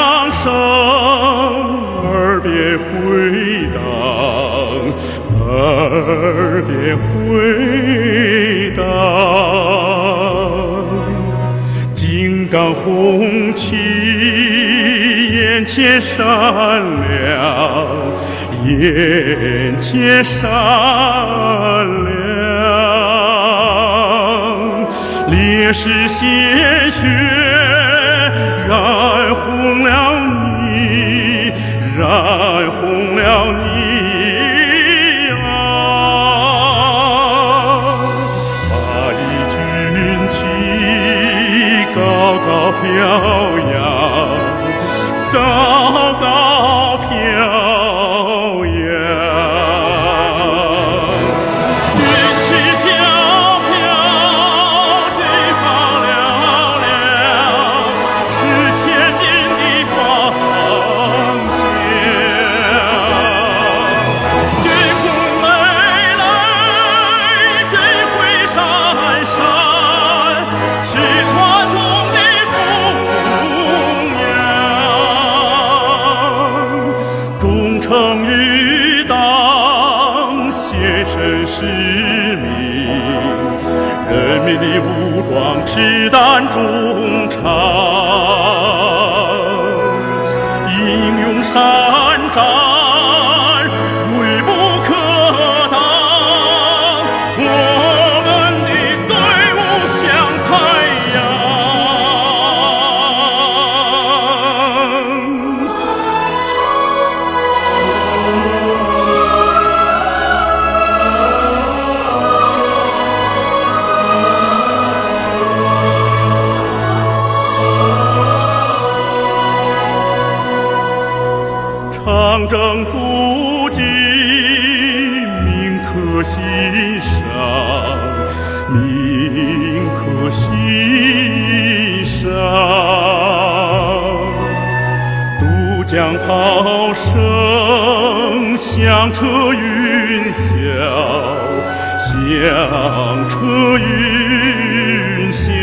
声耳边回荡，耳边回荡。金刚红旗眼前闪亮，眼前闪亮。烈士鲜血染红了你，染红了你啊！巴黎军旗高高飘扬，高高飘扬。忠于党，献身使命，人民的武装赤胆忠肠，英勇善战，锐不可当。我们的队伍像太阳。长征足迹铭刻心上，铭刻心上。渡江炮声响彻云霄，响彻云霄。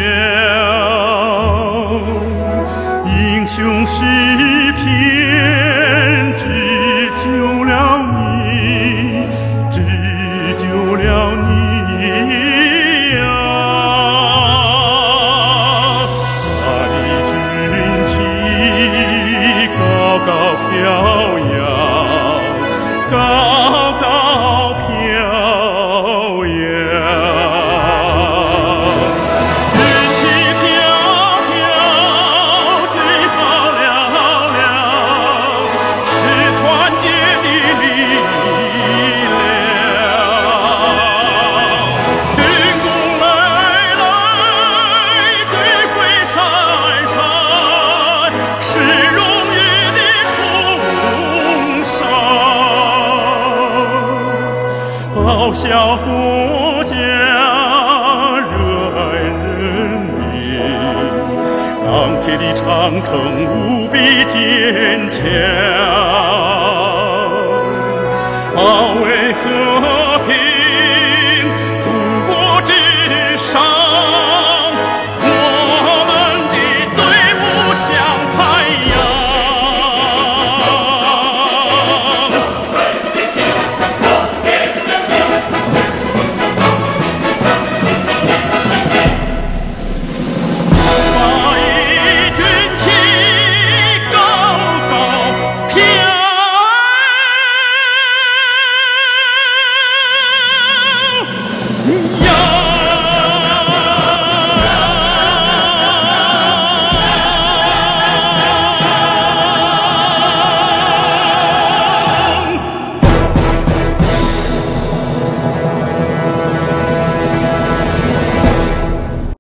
英雄诗篇织就了你，织就了你啊！巴黎军旗高高飘扬，高高飘扬。报效国家，热爱人民，钢铁的长城无比坚强。